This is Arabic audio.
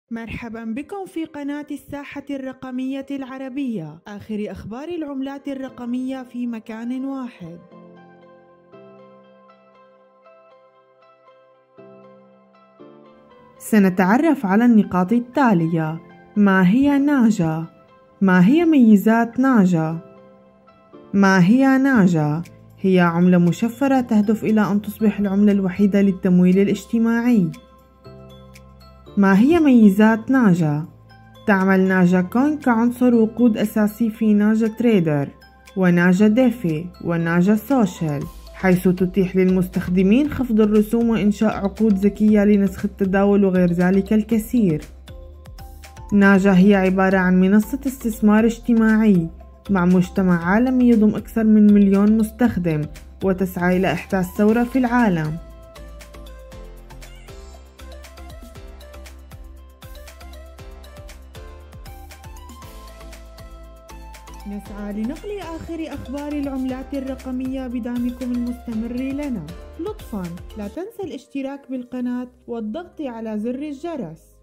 مرحبا بكم في قناة الساحة الرقمية العربية، آخر أخبار العملات الرقمية في مكان واحد. سنتعرف على النقاط التالية: ما هي ناجا؟ ما هي ميزات ناجا؟ ما هي ناجا؟ هي عملة مشفرة تهدف إلى أن تصبح العملة الوحيدة للتمويل الاجتماعي. ما هي ميزات ناجا؟ تعمل ناجا كوين كعنصر وقود أساسي في ناجا تريدر وناجا ديفي وناجا سوشيال، حيث تتيح للمستخدمين خفض الرسوم وإنشاء عقود ذكية لنسخ التداول وغير ذلك الكثير. ناجا هي عبارة عن منصة استثمار اجتماعي مع مجتمع عالمي يضم أكثر من 1,000,000 مستخدم، وتسعى إلى إحداث ثورة في العالم. نسعى لنقل آخر أخبار العملات الرقمية بدعمكم المستمر لنا. لطفاً لا تنسى الاشتراك بالقناة والضغط على زر الجرس.